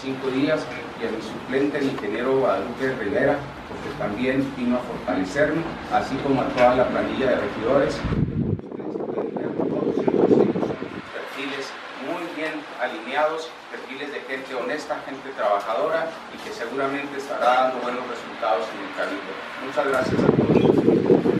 5 días, y a mi suplente, el ingeniero Guadalupe Rivera, porque también vino a fortalecerme, así como a toda la planilla de regidores. Todos ellos son perfiles muy bien alineados, perfiles de gente honesta, gente trabajadora y que seguramente estará dando buenos resultados en el cabildo. Muchas gracias a todos.